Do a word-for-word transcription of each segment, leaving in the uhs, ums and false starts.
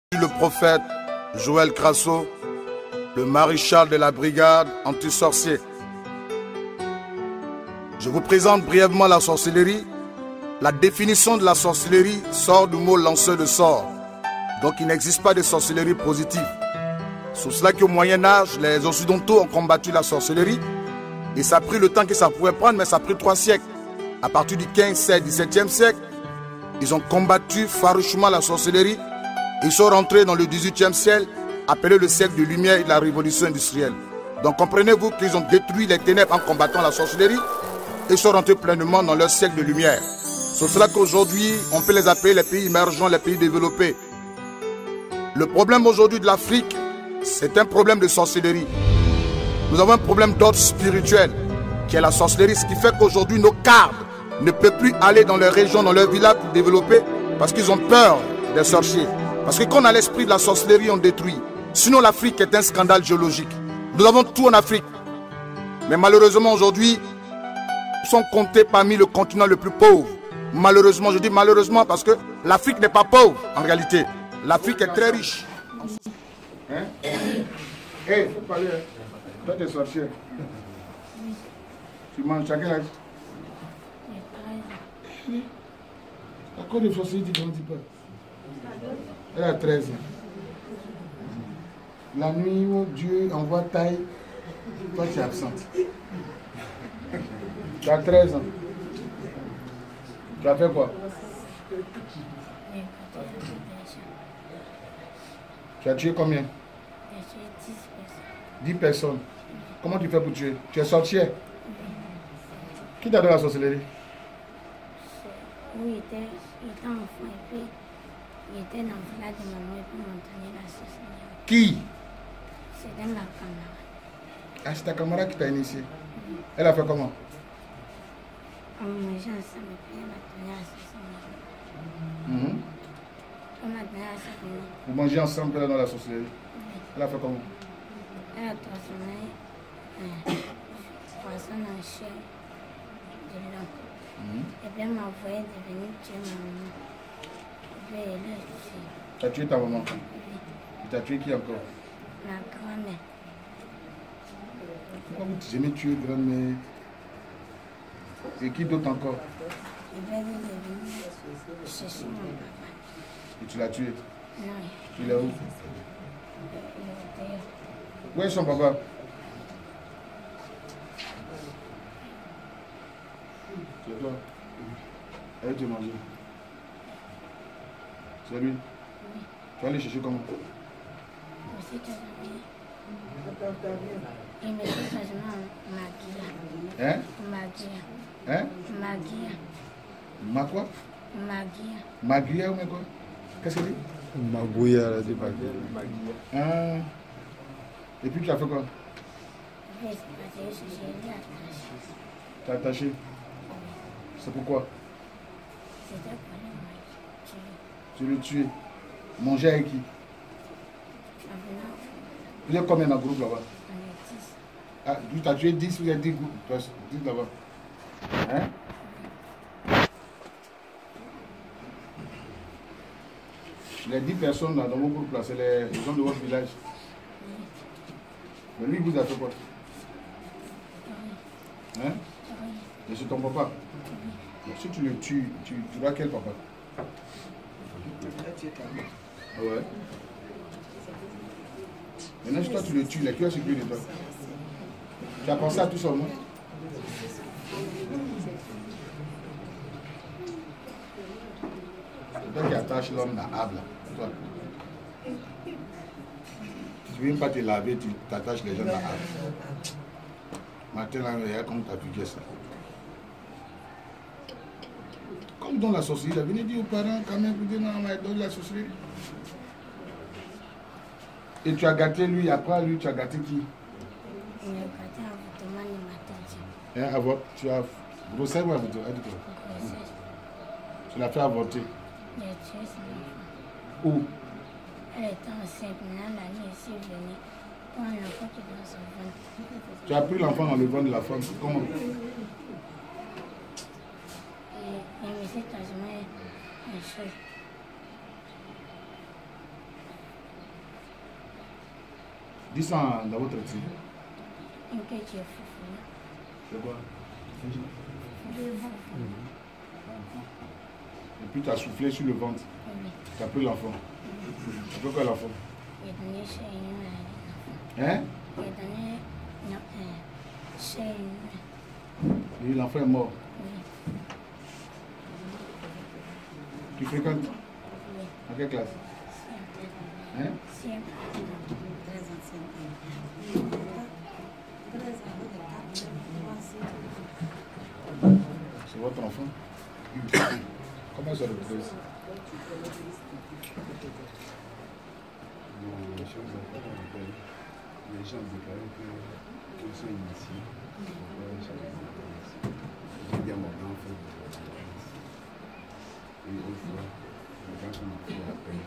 Le prophète Joël Crasso, le maréchal de la brigade anti-sorcier. Je vous présente brièvement la sorcellerie. La définition de la sorcellerie sort du mot lanceur de sorts. Donc il n'existe pas de sorcellerie positive. C'est cela qu'au Moyen-Âge, les Occidentaux ont combattu la sorcellerie. Et ça a pris le temps que ça pouvait prendre, mais ça a pris trois siècles. À partir du quinze, seize, dix-septième siècle, ils ont combattu farouchement la sorcellerie. Ils sont rentrés dans le dix-huitième siècle, appelé le siècle de lumière et de la révolution industrielle. Donc comprenez-vous qu'ils ont détruit les ténèbres en combattant la sorcellerie et sont rentrés pleinement dans leur siècle de lumière. C'est cela qu'aujourd'hui, on peut les appeler les pays émergents, les pays développés. Le problème aujourd'hui de l'Afrique, c'est un problème de sorcellerie. Nous avons un problème d'ordre spirituel, qui est la sorcellerie, ce qui fait qu'aujourd'hui, nos cadres ne peuvent plus aller dans leurs régions, dans leurs villages pour développer, parce qu'ils ont peur des sorciers. Parce que quand on a l'esprit de la sorcellerie, on détruit. Sinon, l'Afrique est un scandale géologique. Nous avons tout en Afrique. Mais malheureusement, aujourd'hui, nous sommes comptés parmi le continent le plus pauvre. Malheureusement, je dis malheureusement parce que l'Afrique n'est pas pauvre, en réalité. L'Afrique est très riche. Hein? Hé, hey, faut parler. Toi, tu es sorcier. Tu manges chacun âge. À quoi de sorcellerie, tu ne grandis pas? Elle a treize ans. La nuit où Dieu envoie taille, toi tu es absente. Tu as treize ans. Tu as fait quoi? Tu as tué combien? dix personnes. Comment tu fais pour tuer? Tu es sorcière? Qui t'a donné la sorcellerie? Oui, il était, il était enfant et puis il était dans le village de maman et puis m'entraîner la sorcellerie. Qui? C'était ma camarade. Ah, c'est ta camarade qui t'a initié. Oui. Elle a fait comment? On mangeait ensemble et puis elle m'a donné la sorcellerie. Mm-hmm. Elle m'a donné la sorcellerie. Vous mangez ensemble dans la sorcellerie? Oui. Elle a fait comment? Elle a transformé un poisson en chair de l'homme. Mm-hmm. Et puis elle m'a envoyé devenir tuer ma maman. Et puis elle a tué. Tu as tué ta maman? Oui. Tu as tué qui encore? Ma grand-mère. Pourquoi vous aimez tuer grand-mère? Et qui d'autre encore? Et puis elle est devenue chercher mon papa. Et tu l'as tué? Non. Tu l'as où? Il est où est son papa? C'est toi? Elle te manger. C'est lui? Oui. Tu vas aller chercher comment? Aux États-Unis. Il me dit quasiment Magia. Hein? Magia. Hein? Magia. Ma quoi? Magia. Magia ou mais quoi? Qu'est-ce que c'est? Magouya, elle a dit Magia. Ah. Et puis tu as fait quoi? Oui, c'est passé, j'ai attaché. Tu as attaché? C'est pourquoi? C'était pour le tuer. Tu le tuer. Manger avec qui? Vous êtes combien dans le groupe là-bas? On est dix. Ah, tu as tué dix, vous êtes dix groupes. dix là-bas. Hein? Les dix personnes là, dans vos groupes là, c'est les, les gens de votre village. Oui. Mais lui, vous a fait quoi? Oui. Hein? Oui. Et c'est ton papa? Oui. Si tu le tues, tu, tu dois quel papa? Ah ouais. Maintenant, si toi tu le tues, là, qui va s'occuper de toi? Tu as pensé à tout ça au moins? C'est toi qui attaches l'homme à Abla. Toi. Tu ne viens pas te laver, tu t'attaches les gens à Abla. Maintenant, regarde comment tu as appliqué ça. Comme dans la sorcellerie, il a venu dire aux parents quand même, vous dites non, on va donner la sorcellerie. Et tu as gâté lui, après lui, tu as gâté qui? Il a gâté avortement de ma tante. Hein, avort, tu as grossesse ou avortement? Grossesse. Tu l'as fait avorter. Il a tué son enfant. Où? Elle était enceinte, maintenant la nuit ici est venue. Pour un enfant qui est dans son ventre. Tu as pris l'enfant dans le ventre de la femme, comment? Et il me s'est transformé en chose. Dis ça dans votre style. C'est quoi? Et puis tu as soufflé sur le ventre. Tu as pris l'enfant. Tu peux quoi l'enfant? Hein? Et l'enfant est mort. Tu fréquentes? À quelle classe? Hein? C'est votre enfant? Comment ça le trouve? Les gens déclarent qu'ils sont initiés. J'ai bien mon enfant. Et une fois, les gens sont fait appel.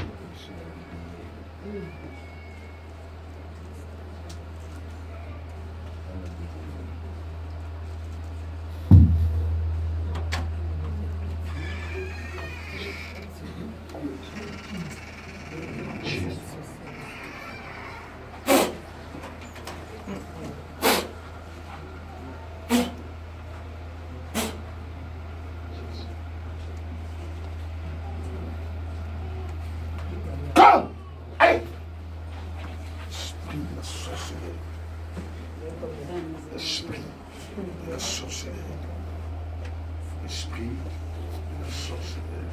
Esprit de la sorcellerie. Esprit de la sorcellerie.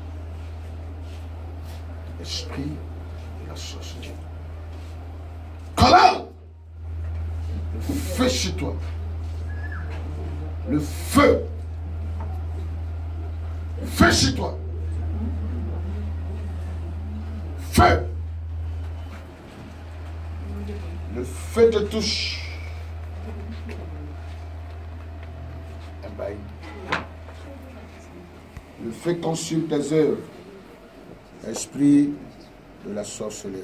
Esprit de la sorcellerie. Comment? Le feu chez toi. Le feu. Feu chez toi. Feu. Le feu te touche. Le feu consume tes œuvres. Esprit de la sorcellerie.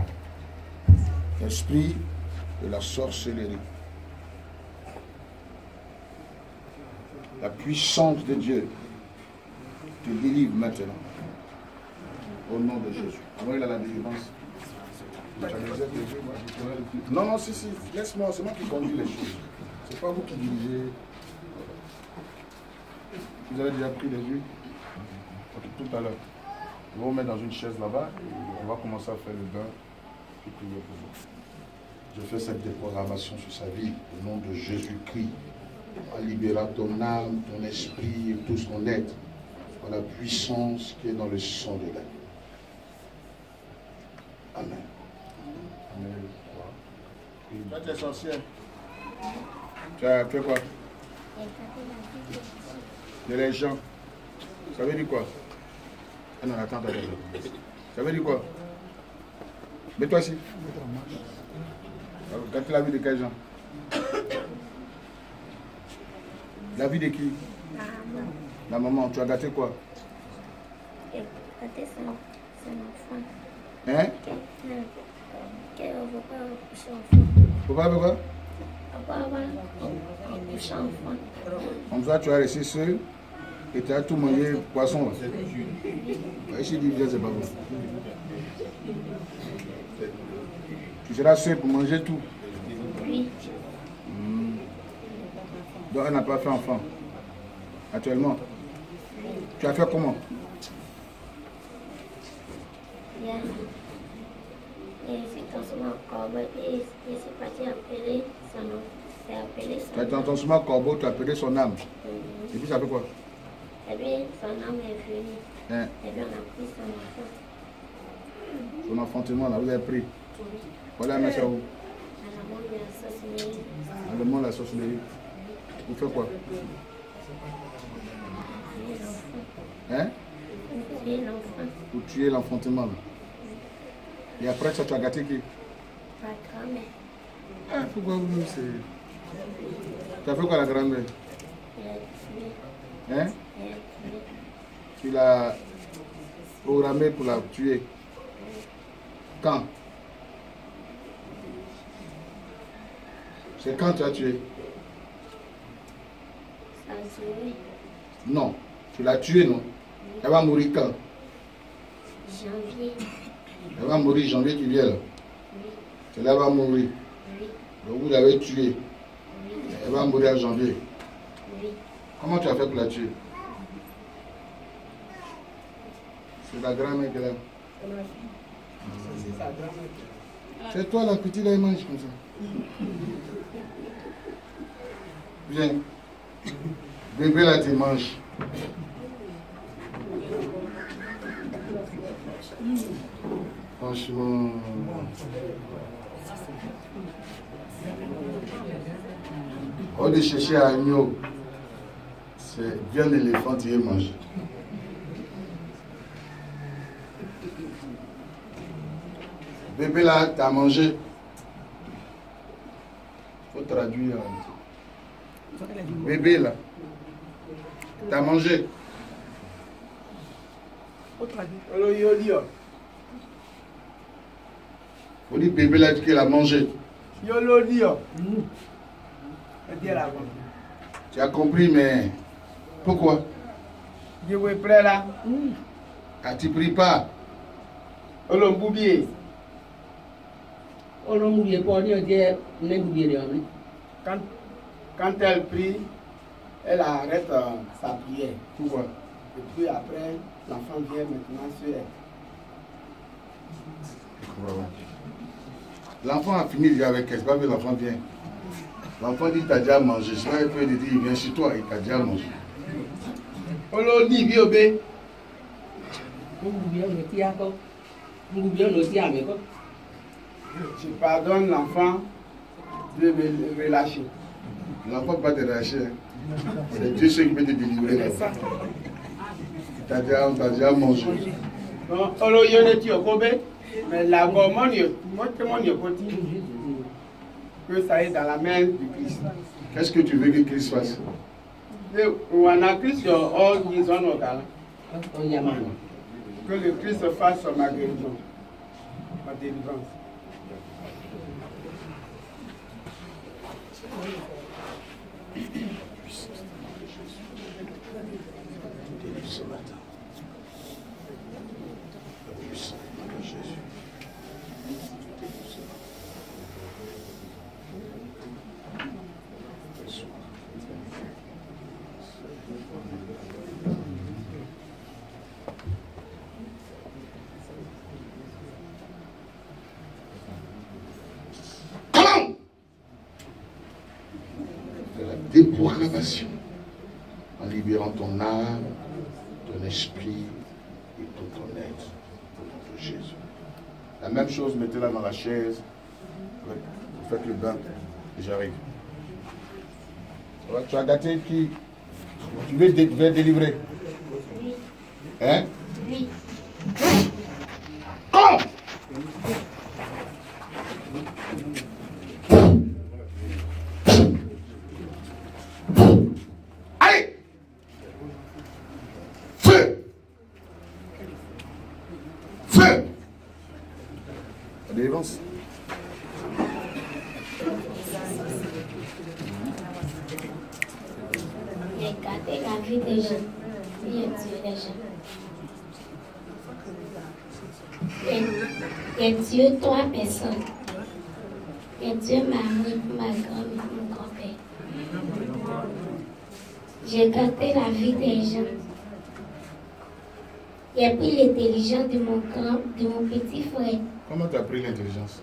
Esprit de la sorcellerie. La puissance de Dieu te délivre maintenant. Au nom de Jésus. Comment il a la délivrance? Non, non, si, si. Laisse-moi, c'est moi qui conduis les choses. C'est pas vous qui dirigez. Vous avez déjà pris les huiles? Okay, tout à l'heure. On va vous mettre dans une chaise là-bas et on va commencer à faire le bain et prier pour vous. Je fais cette déprogrammation sur sa vie au nom de Jésus-Christ, en libérant ton âme, ton esprit et tout son être par la puissance qui est dans le sang de l'âme. Amen. Amen. Toi, tu es sorcière. Tu as fait quoi? De les gens. Ça veut dire quoi? Ah non, attends, attends, attends. Ça veut dire quoi? Mets-toi ici. Gâter la vie de quel gens? La vie de qui? La maman. La maman, tu as gâté quoi? Gâté son, son enfant. Hein? Qu'elle ne veut pas coucher enfant. Pourquoi, pourquoi? Pourquoi coucher enfant? Comme ça, tu as resté seul et tu as tout mangé poisson. Ici, c'est pas bon. Tu seras seul pour manger tout. Oui. Mmh. Donc, elle n'a pas fait enfant. Actuellement. Tu as fait comment? Yeah. Et c'est transformé en corbeau et c'est parti appeler son nom. C'est appelé son Tu as été transformé en corbeau, tu as appelé son âme. Mmh. Et puis ça fait quoi? Et puis son âme est venue. Hein? Et puis on a pris son enfant. Son enfantement, là, vous avez pris. Voilà, mais ça où? À la mort de la sorcellerie. Dans le monde de la sorcellerie. Vous faites quoi? Hein? Tuer l'enfant. Pour tuer l'enfantement. Et après ça, tu as gâté qui? Pas grand-mère. Ah, pourquoi vous c'est... Tu as fait quoi la grand-mère? Elle a tué. Hein? Elle a tué. Tu l'as programmé pour la tuer. Quand? C'est quand tu as tué? Ça a tué. Non. Tu l'as tué, non? Elle va mourir quand? Janvier. Elle va mourir janvier qui vient là. Oui. Celle-là va mourir. Oui. Donc vous l'avez tuée. Oui. Elle va mourir en janvier. Oui. Comment tu as fait pour la tuer? C'est la grand-mère qui est là. C'est toi la petite là, il mange comme ça. Viens. Bébé là, tu manges. Franchement. On est chercher à agneau. C'est bien l'éléphant qui est mangé. Bébé là, tu as mangé. Il faut traduire. Bébé là, tu as mangé. Faut dire bébé là qu'il a mangé. Tu as compris, mais pourquoi? Ah, tu pries pas. Quand, quand elle prie, elle arrête euh, sa prière. Pourquoi? Et puis après, l'enfant vient maintenant sur elle. L'enfant a fini déjà avec elle, c'est pas que l'enfant vient. L'enfant dit t'as déjà mangé. C'est vrai qu'il dit il vient chez toi, il t'a déjà mangé. Olo dit biobé. Je pardonne l'enfant de me relâcher. L'enfant ne peut pas te relâcher. C'est Dieu seul qui peut te délivrer. T'as déjà, t'as déjà mangé. Non, olo yone ti okobe, mais la gomme moi que mon yokoti. Que ça est dans la main du Christ. Qu'est-ce que tu veux que Christ fasse? When a Christ your all is on okala. Que le Christ fasse ma guérison, ma délivrance. Déprogrammation en libérant ton âme, ton esprit et tout ton être au nom de Jésus. La même chose, mettez-la dans la chaise. Vous faites le bain et j'arrive. Tu as gâté qui? Tu veux, dé tu veux délivrer? Oui. Hein? Oui. Comment? Délivrance. J'ai gâté la vie des gens. J'ai tué les gens. J'ai tué trois personnes. J'ai tué ma mère, ma grand-mère, mon grand-père. J'ai gâté la vie des gens. J'ai pris l'intelligence de mon grand, de mon petit frère. Comment tu as pris l'intelligence?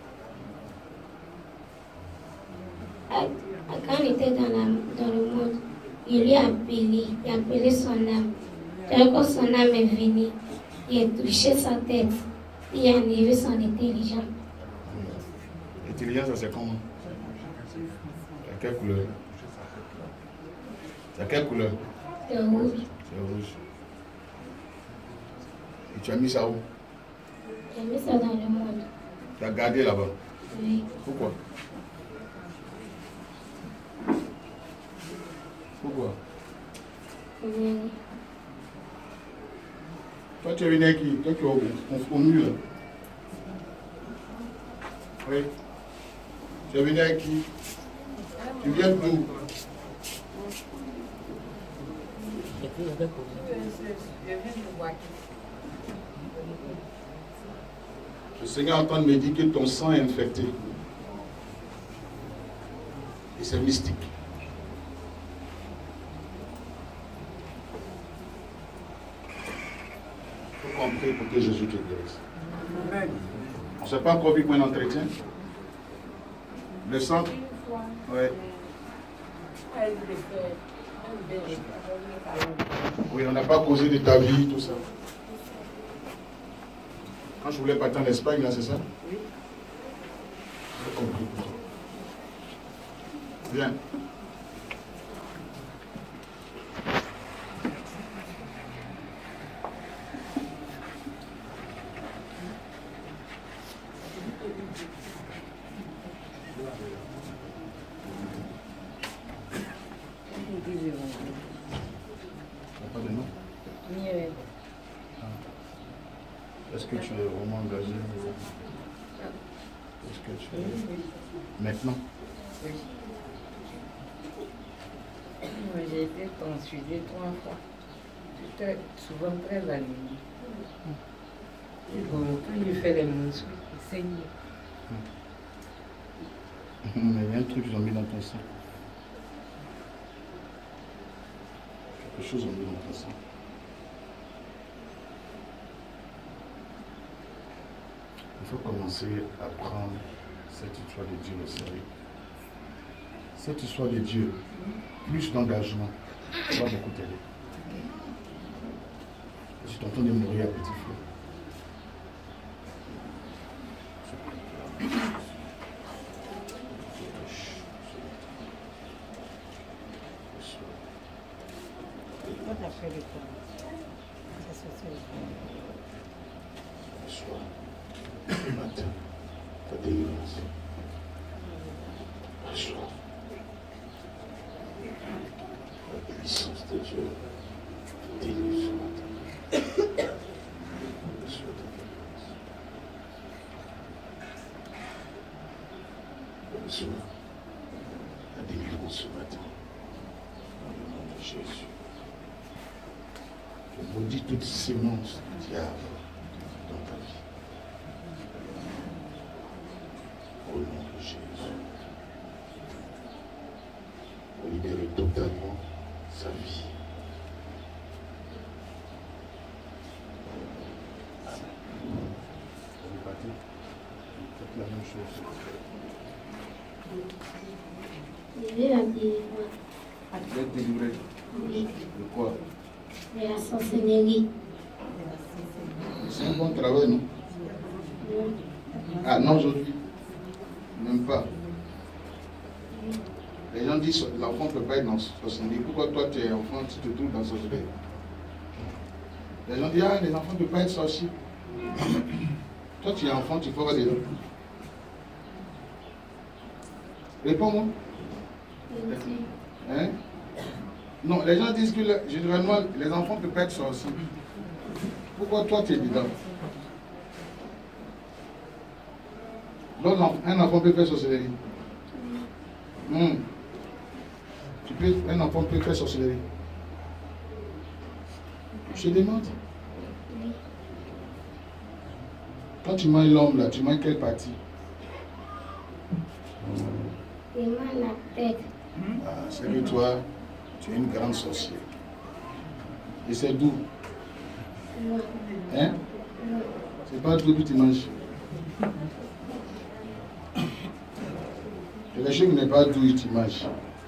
Quand on était dans, la, dans le monde, il lui a appelé, il a appelé son âme. Quand son âme est venue, il a touché sa tête, il a enlevé son intelligence. L'intelligence, c'est comment? C'est quelle couleur? C'est quelle couleur? C'est rouge. C'est rouge. Et tu as mis ça où? J'ai mis ça dans le monde. Tu as gardé là-bas? Oui. Pourquoi? Pourquoi? Oui. Toi, tu es venu avec qui? Toi, tu es au, au, au mur. Oui. Tu es venu avec qui? Tu viens d'où? Le Seigneur est en train de me dire que ton sang est infecté. Et c'est mystique. Il faut qu'on prie pour que Jésus te guérisse. Amen. On ne s'est pas encore vu pour un entretien. Le centre? Oui. Oui, on n'a pas causé de ta vie, tout ça. Quand je voulais partir en Espagne, là, c'est ça? Oui. J'ai compris. Viens. Pas de nom? Est-ce que tu es vraiment engagé? Est-ce que tu es... Maintenant? Oui. J'ai été consultée trois fois. J'étais souvent très anémique. Et bon, quand je fais les mesures, il saigne. Mais il y a un truc qu'ils ont mis dans ton sang. Quelque chose ont mis dans ton sang. Il faut commencer à prendre cette histoire de Dieu au sérieux. Cette histoire de Dieu, plus d'engagement, va beaucoup t'aider. Je suis en train de mourir à petit feu. Le matin, ta délivrance. Reçois la puissance de Dieu. Délivre ce matin. Reçois ta délivrance. Reçois la délivrance ce matin. Dans le nom de Jésus. Je maudis toute sémence du diable dans ta vie. Au nom de Jésus. Pour libérer totalement sa vie. Amen. Vous partez, faites la même chose. Je vais la délivrer. Vous êtes délivré. Oui. De quoi? De la sorcellerie. C'est un bon travail, non? Non. Ah non, aujourd'hui. Même pas. Les gens disent que l'enfant ne peut pas être dans sorcellerie. Pourquoi toi tu es enfant, tu te trouves dans sorcellerie? Les gens disent, ah, les enfants ne peuvent pas être sorciers. Toi tu es enfant, tu feras des autres. Réponds-moi. Hein? Non, les gens disent que généralement les enfants ne peuvent pas être sorciers. Pourquoi toi tu es dedans? Donc un enfant peut faire sorcellerie. Mmh. Tu peux, un enfant peut faire sorcellerie. Je te demande. Quand tu manges l'homme là, tu manges quelle partie? Je mange la tête. Ah, c'est que toi, tu es une grande sorcière. Et c'est d'où? Non. Hein? Non. C'est pas tout que tu manges. Quelque chose qui n'est pas d'où tu manges.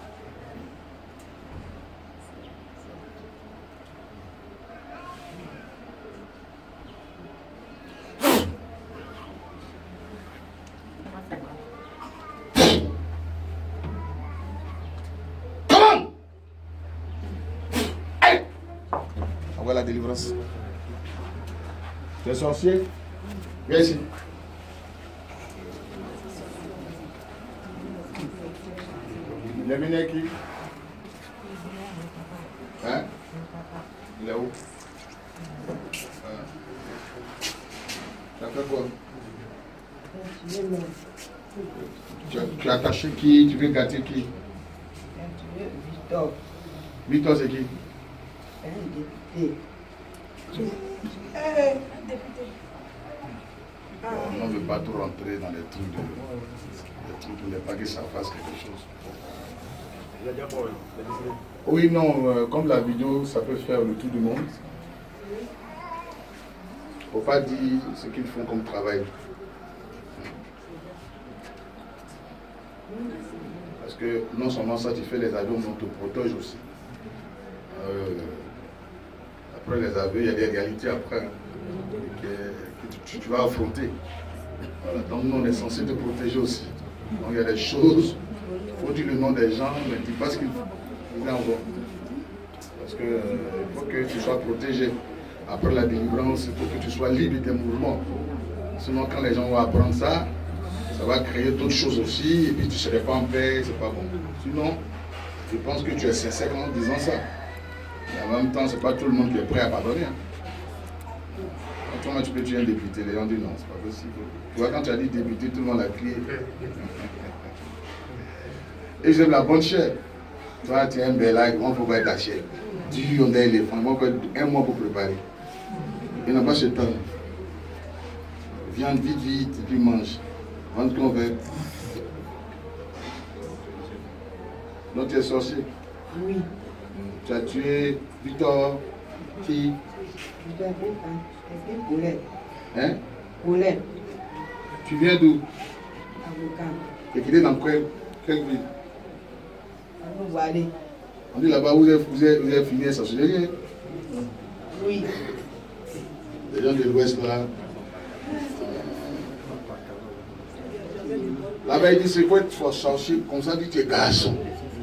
On voit la délivrance. Tu es sorcier? Viens ici. Il est venu avec qui? Hein? Il est où? Ah. Tu as fait quoi? Tu as, tu as attaché qui? Tu veux gâter qui? Victor. Victor, c'est qui? Un député. On ne veut pas trop rentrer dans les trucs de... Les trucs, il n'est pas que ça fasse quelque chose. Oui, non, euh, comme la vidéo, ça peut faire le tour du monde. Il ne faut pas dire ce qu'ils font comme travail. Parce que non seulement ça, tu fais les avions, mais on te protège aussi. Euh, après les avions, il y a des réalités après que, que tu, tu vas affronter. Voilà, donc nous, on est censé te protéger aussi. Donc il y a des choses, il faut dire le nom des gens, mais dis pas ce qu'ils font. Parce qu'il euh, faut que tu sois protégé. Après la délivrance, il faut que tu sois libre de tes mouvements. Sinon, quand les gens vont apprendre ça, ça va créer d'autres choses aussi, et puis tu ne serais pas en paix, c'est pas bon. Sinon, je pense que tu es sincère en disant ça. Et en même temps, c'est pas tout le monde qui est prêt à pardonner. Hein. Quand toi, tu peux tuer un député, les gens disent non, c'est pas possible. Tu vois, quand tu as dit député, tout le monde a crié. Et j'aime la bonne chair. Toi, tu es un bel âge, on ne peut pas être ta chair. Tu on est éléphant, on peut un mois pour préparer. Il n'a pas ce temps. Viande vite, vite, et puis mange. Vendre qu'on veut. Donc tu es sorcier? Oui. Tu as tué Victor, qui? Je t'ai fait poulet. Hein? Poulet. Tu viens d'où? Avocat. Tu es quitté dans quelle, quelle ville? Vous allez. On dit là-bas, vous avez, vous avez, vous avez fini la sorcellerie? Oui. Les gens de l'Ouest là. Là-bas, il dit c'est quoi être sorcier? Comme ça, il dit tu es garçon.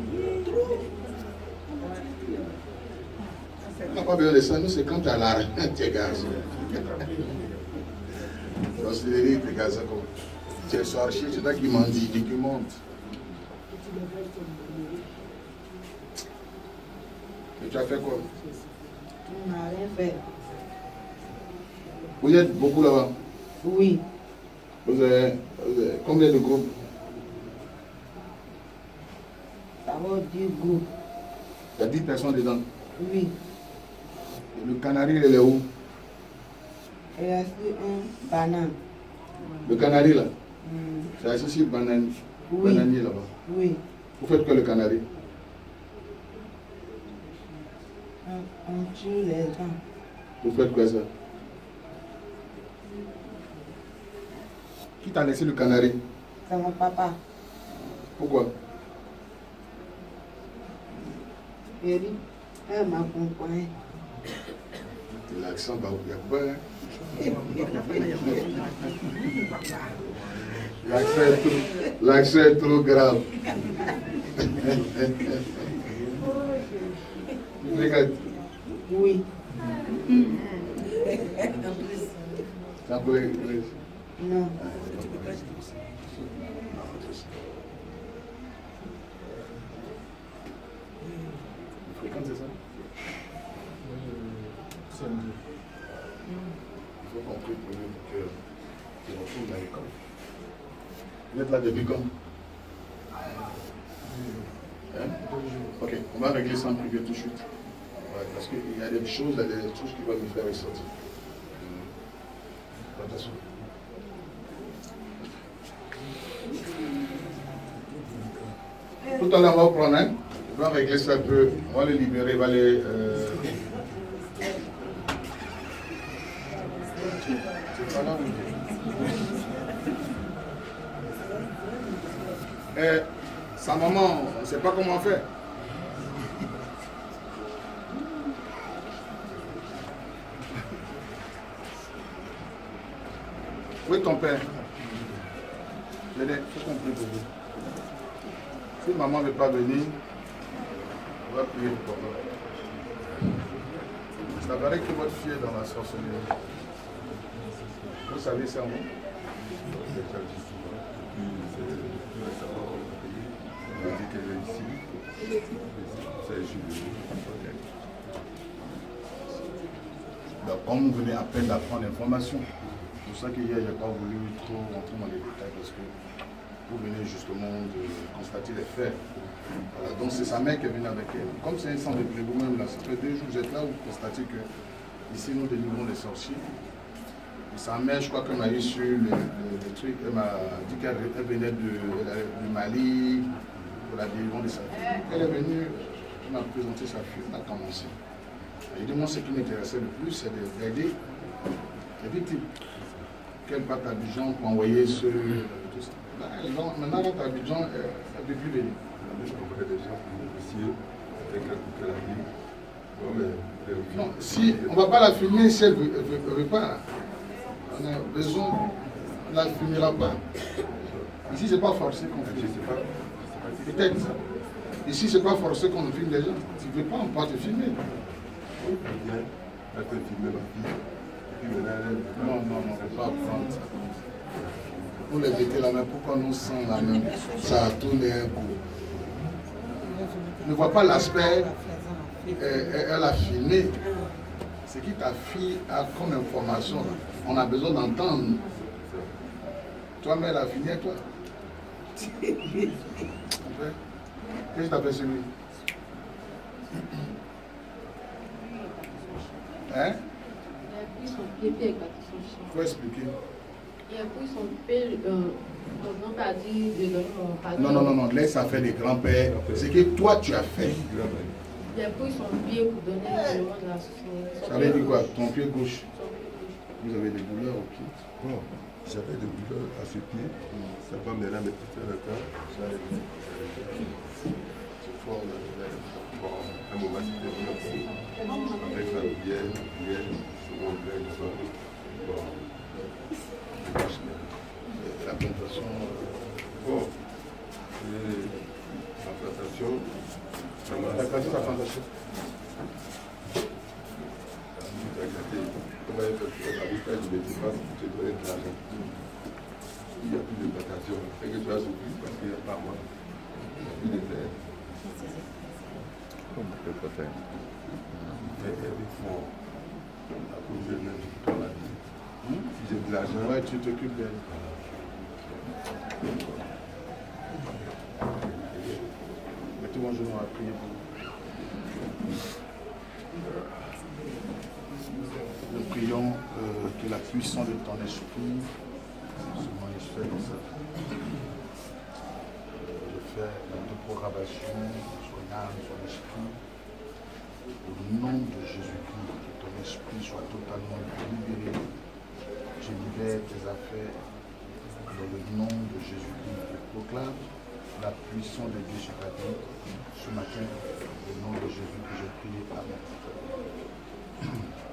On n'a pas besoin de ça, nous c'est quand tu as l'argent, tu es garçon. Sorcellerie, tu es garçon. Tu es sorcier, c'est toi qui m'en dis, qui monte. Et tu as fait quoi? On n'a rien fait. Vous êtes beaucoup là-bas? Oui. Vous avez, vous avez combien de groupes? Ça va dix groupes. Il y a dix personnes dedans. Oui. Et le canari, il est où? Il y a un banane. Le canari là? Mm. C'est assis sur le banane, Oui. bananier là-bas. Oui. Vous faites que le canari? On, on tue les gens. Vous faites quoi ça? Qui t'a laissé le canari? C'est mon papa. Pourquoi? Il dit, elle m'accompagne. L'accent, bah, il y a quoi, hein? L'accent est trop, l'accent est trop grave. Regarde. Oui. Ça peut être. Non. Vous fréquentez ça? Il faut qu'on prie pour lui que qu'il retourne à l'école. Vous êtes là depuis quand? Hein? Ok, on va régler ça en privé tout de suite. Ouais, parce qu'il y a des choses, il y a des choses qui vont nous faire ressortir. Attention. Tout à l'heure, on va prendre un. On va régler ça un peu. On va les libérer, on va les. Euh... Eh, sa maman, on ne sait pas comment faire. Où est ton père? Dédé, il faut qu'on prie pour vous. Si maman ne veut pas venir, on va prier pour vous. Ça paraît que votre fille est dans la sorcellerie. Vous savez ça, non? Donc, comme vous venez à peine d'apprendre l'information, c'est pour ça qu'hier, je n'ai pas voulu trop rentrer dans les détails parce que vous venez justement de constater les faits. Voilà, donc c'est sa mère qui est venue avec elle. Comme c'est un centre de vous-même là, ça fait deux jours que vous êtes là, vous constatez que ici nous délivrons les sorciers. Sa mère, je crois qu'elle m'a eu sur le, le, le truc, elle m'a dit qu'elle venait de, du Mali pour la délivrance de sa fille. Elle est venue, elle m'a présenté sa fille, on a commencé. Et dit, moi, ce qui m'intéressait le plus, c'est d'aider les victimes. Qu'elle parte à Abidjan pour envoyer ce. Tout ça. Là, elle va, maintenant, elle va à Abidjan, elle ne peut plus venir. Je connais des gens qui aussi, avec la vie. Non, si on ne va pas la filmer si elle ne veut, veut, veut pas. On a besoin, on ne la filmera pas. Ici, ce n'est pas forcé qu'on filme. Peut-être. Ici, ce n'est pas forcé qu'on filme les gens. Si tu ne veux pas, on peut te filmer. Elle peut filmer ma fille. Non, non, non, on ne peut pas prendre ça. Nous les mettez la main, pourquoi nous sans la main? Ça a tourné un coup. Ne vois pas l'aspect. Elle, elle a filmé. Ce qui ta fille a comme information, on a besoin d'entendre. Toi, mais elle a filmé, toi. Qu'est-ce que tu as fait sur lui? Hein? Il a pris son pied, puis il a battu son chien. Il faut expliquer. Il a pris son pied, euh, mon grand-père a dit de donner mon pardon. Non, non, non, non, laisse ça faire des grands-pères. C'est que toi, tu as fait. Il a pris son pied pour donner le nom de la société. Ça veut dire quoi? Ton pied gauche. Vous avez des douleurs au pied? Bon, j'avais des douleurs à ce pied. Ça va maintenant, mais tout le temps. C'est fort, là. Bon, à un moment, c'était vraiment fou. Avec la bière, bière, secondaire, tout ça. Bon. La plantation. Bon. Et la plantation. La plantation, la plantation. Comment elle fait la bouche, je ne sais pas si tu te donnes de l'argent. Il n'y a plus de plantation. Et que tu as souffert parce qu'il n'y a pas moi. Il n'y a plus de terre. Comment tu peux faire? Mais il faut. À cause de même, je peux la vie. Si j'ai de l'argent. Ouais, tu t'occupes d'elle. Mettez-moi je vais prier pour vous. Nous prions euh, que la puissance de ton esprit se manifeste dans ça. Je fais la déprogrammation de son âme, son esprit. Au nom de Jésus-Christ, que ton esprit soit totalement libéré. Je libère tes affaires dans le nom de Jésus-Christ. Je proclame la puissance de Dieu sur ta vie ce matin. Au nom de Jésus que je prie. Amen.